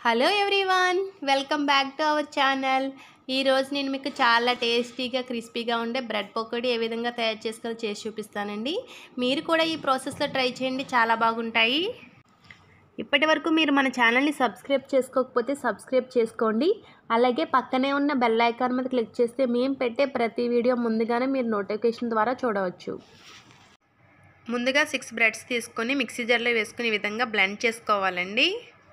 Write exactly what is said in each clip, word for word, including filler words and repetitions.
Hello everyone, welcome back to our channel. ఈరోజు నేను మీకు చాలా టేస్టీగా క్రిస్పీగా ఉండే బ్రెడ్ పకోడీ ఏ విధంగా తయారు చేసుకోవాలో చేసి చూపిస్తానండి. మీరు కూడా ఈ ప్రాసెస్లో ట్రై చేయండి, చాలా బాగుంటాయి. ఇప్పటి వరకు మీరు మన ఛానల్ని సబ్స్క్రైబ్ చేసుకోకపోతే సబ్స్క్రైబ్ చేసుకోండి. అలాగే పక్కనే ఉన్న బెల్ ఐకాన్ మీద క్లిక్ చేస్తే మేము పెట్టే ప్రతి వీడియో ముందుగానే మీరు నోటిఫికేషన్ ద్వారా చూడవచ్చు. ముందుగా సిక్స్ బ్రెడ్స్ తీసుకొని మిక్సీ జార్లో వేసుకుని ఈ విధంగా బ్లెండ్ చేసుకోవాలండి.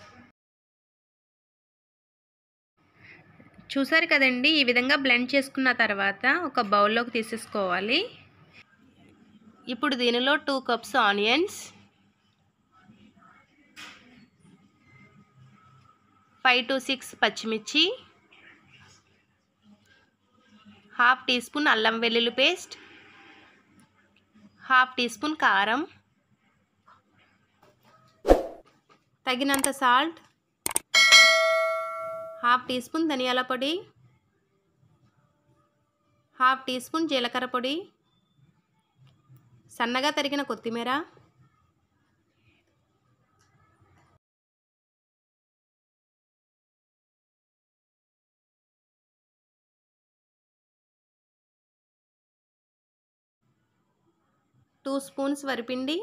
చూసారు కదండి, ఈ విధంగా బ్లెండ్ చేసుకున్న తర్వాత ఒక బౌల్లోకి తీసేసుకోవాలి. ఇప్పుడు దీనిలో two cups onions, five to six పచ్చిమిర్చి, హాఫ్ టీ స్పూన్ అల్లం వెల్లుల్లి పేస్ట్, హాఫ్ టీ స్పూన్ కారం, తగినంత సాల్ట్, హాఫ్ టీ స్పూన్ ధనియాల పొడి, హాఫ్ టీ స్పూన్ జీలకర్ర పొడి, సన్నగా తరిగిన కొత్తిమీర, టూ స్పూన్స్ వరిపిండి,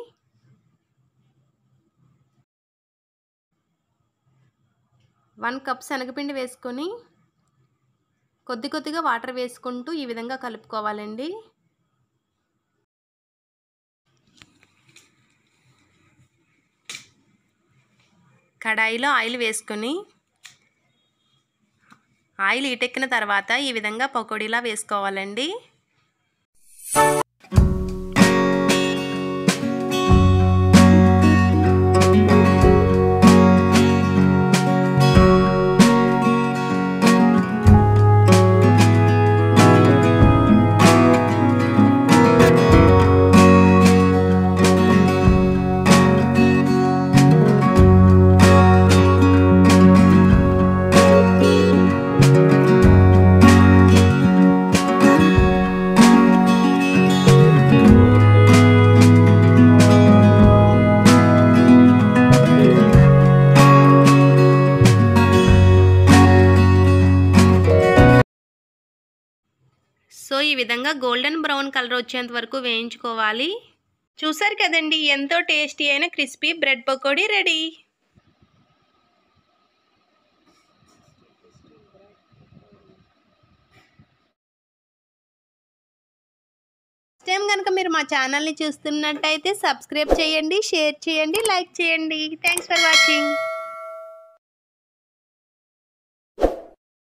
వన్ కప్ శనగపిండి వేసుకొని కొద్ది కొద్దిగా వాటర్ వేసుకుంటూ ఈ విధంగా కలుపుకోవాలండి. కడాయిలో ఆయిల్ వేసుకొని ఆయిల్ హీటెక్కిన తర్వాత ఈ విధంగా పకోడీలా వేసుకోవాలండి. సో ఈ విధంగా గోల్డెన్ బ్రౌన్ కలర్ వచ్చేంత వరకు వేయించుకోవాలి. చూసారు కదండి, ఎంతో టేస్టీ అయిన crispy bread pakodi ready. Next time కనుక మీరు మా ఛానల్ని చూస్తున్నట్టయితే సబ్స్క్రైబ్ చేయండి, షేర్ చేయండి, లైక్ చేయండి. Thanks for watching.